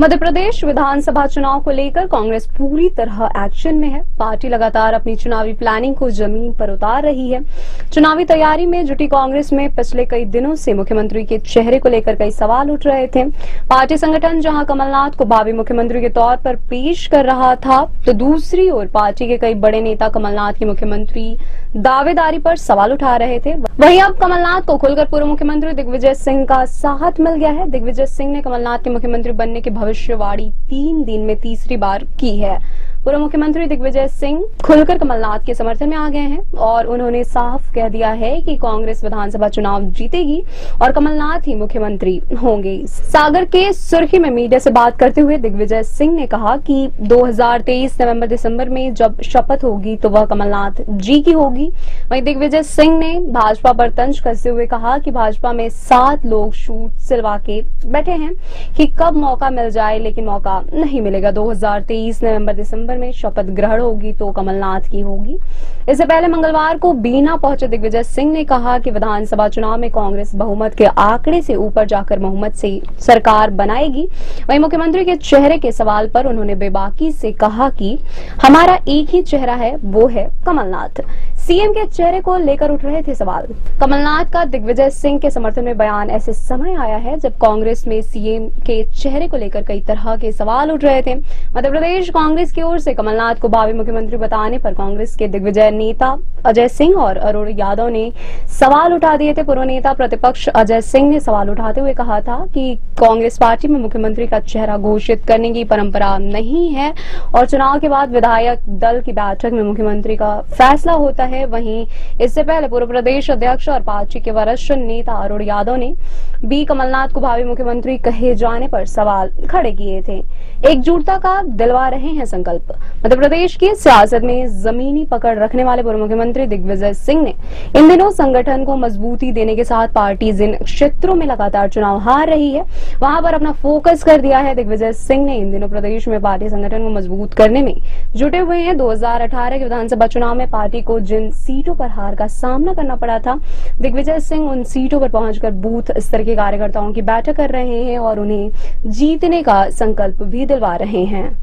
मध्य प्रदेश विधानसभा चुनाव को लेकर कांग्रेस पूरी तरह एक्शन में है। पार्टी लगातार अपनी चुनावी प्लानिंग को जमीन पर उतार रही है। चुनावी तैयारी में जुटी कांग्रेस में पिछले कई दिनों से मुख्यमंत्री के चेहरे को लेकर कई सवाल उठ रहे थे। पार्टी संगठन जहां कमलनाथ को भावी मुख्यमंत्री के तौर पर पेश कर रहा था, तो दूसरी ओर पार्टी के कई बड़े नेता कमलनाथ की मुख्यमंत्री दावेदारी पर सवाल उठा रहे थे। वहीं अब कमलनाथ को खुलकर पूर्व मुख्यमंत्री दिग्विजय सिंह का साथ मिल गया है। दिग्विजय सिंह ने कमलनाथ के मुख्यमंत्री बनने की भविष्यवाणी 3 दिन में तीसरी बार की है। पूर्व मुख्यमंत्री दिग्विजय सिंह खुलकर कमलनाथ के समर्थन में आ गए हैं और उन्होंने साफ कह दिया है कि कांग्रेस विधानसभा चुनाव जीतेगी और कमलनाथ ही मुख्यमंत्री होंगे। सागर के सुर्खी में मीडिया से बात करते हुए दिग्विजय सिंह ने कहा कि 2023 नवंबर दिसंबर में जब शपथ होगी तो वह कमलनाथ जी की होगी। वहीं दिग्विजय सिंह ने भाजपा पर तंज कसते हुए कहा कि भाजपा में 7 लोग शूट सिलवा के बैठे हैं कि कब मौका मिल जाए, लेकिन मौका नहीं मिलेगा। 2023 नवंबर दिसंबर में शपथ ग्रहण होगी तो कमलनाथ की होगी। इससे पहले मंगलवार को बीना पहुंचे दिग्विजय सिंह ने कहा कि विधानसभा चुनाव में कांग्रेस बहुमत के आंकड़े से ऊपर जाकर बहुमत से सरकार बनाएगी। वहीं मुख्यमंत्री के चेहरे के सवाल पर उन्होंने बेबाकी से कहा कि हमारा एक ही चेहरा है, वो है कमलनाथ। सीएम के चेहरे को लेकर उठ रहे थे सवाल। कमलनाथ का दिग्विजय सिंह के समर्थन में बयान ऐसे समय आया है जब कांग्रेस में सीएम के चेहरे को लेकर कई तरह के सवाल उठ रहे थे। मध्य प्रदेश कांग्रेस की ओर से कमलनाथ को भावी मुख्यमंत्री बताने पर कांग्रेस के दिग्विजय नेता अजय सिंह और अरुण यादव ने सवाल उठा दिए थे। पूर्व नेता प्रतिपक्ष अजय सिंह ने सवाल उठाते हुए कहा था कि कांग्रेस पार्टी में मुख्यमंत्री का चेहरा घोषित करने की परंपरा नहीं है और चुनाव के बाद विधायक दल की बैठक में मुख्यमंत्री का फैसला होता है। वहीं इससे पहले पूर्व प्रदेश अध्यक्ष और पार्टी के वरिष्ठ नेता अरुण यादव ने भी कमलनाथ को भावी मुख्यमंत्री कहे जाने पर सवाल खड़े किए थे। एकजुटता का दिलवा रहे हैं संकल्प। मध्य प्रदेश की सियासत में जमीनी पकड़ रखने वाले पूर्व मुख्यमंत्री दिग्विजय सिंह ने इन दिनों संगठन को मजबूती देने के साथ पार्टी जिन क्षेत्रों में लगातार चुनाव हार रही है वहां पर अपना फोकस कर दिया है। दिग्विजय सिंह ने इन दिनों प्रदेश में पार्टी संगठन को मजबूत करने में जुटे हुए हैं। 2018 के विधानसभा चुनाव में पार्टी को जिन सीटों पर हार का सामना करना पड़ा था, दिग्विजय सिंह उन सीटों पर पहुंचकर बूथ स्तर के कार्यकर्ताओं की बैठक कर रहे हैं और उन्हें जीतने का संकल्प भी दिलवा रहे हैं।